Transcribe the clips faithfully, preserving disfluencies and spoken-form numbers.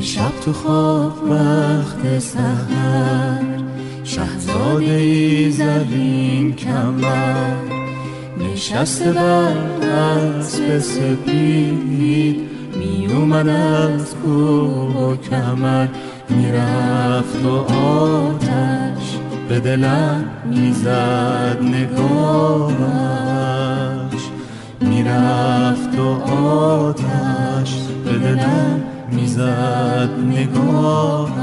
شب تو خواب وقت سحر، شهزاده ای زرین کمر، نشسته بر اسب سپید، می اومد از کوه و کمر، میرفت و آتش به دلم میزد نگاهش، میرفت و آتش به دلم میزد نگاهش.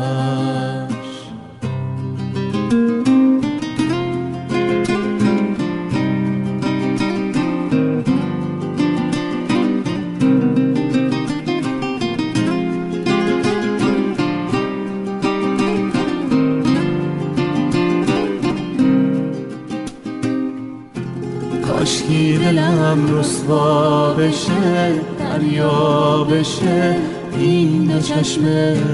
کاشکی دلم رسوا بشه، دریا بشه، این دو چشم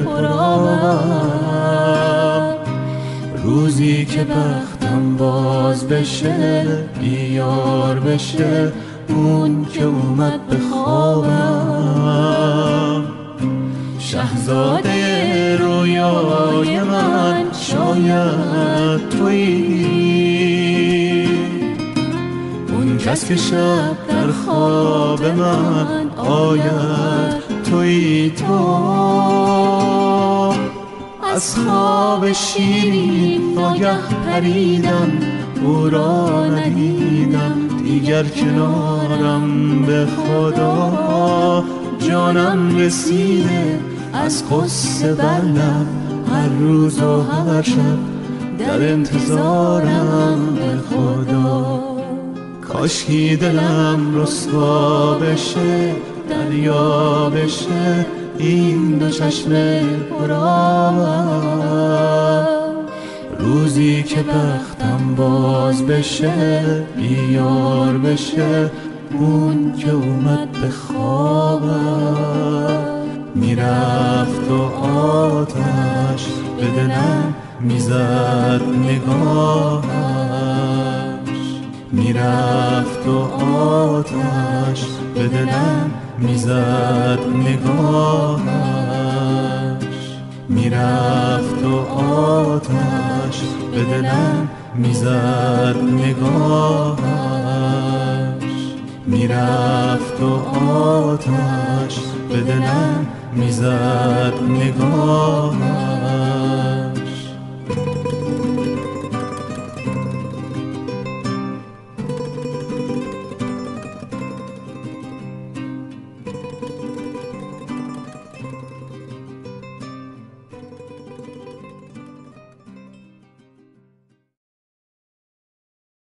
پرآب، روزی که بختم باز بشه، بیار بشه اون که اومد به خوابم. شهزاده رویای من شاید تویی، اون کس که شب در خواب من آید تویی تو. از خواب شیرین ناگه پریدم، او را ندیدم دیگر کنارم، به خدا جانم رسیده از قصه بر لب، هر روز و هر شب در انتظارم، به خدا. کاشکی دلم رسوا بشه، دریا بشه، این دو چشم پرآب، روزی که بختم باز بشه، بیار بشه اون که اومد به خوابم. میرفت و آتش به دلم میزد نگاهش، میرفت و آتش به دلم میزد نگاهش، میرفت و آتش به دلم میزد نگاهش، میرفت و آتش به دلم میزد نگاهش.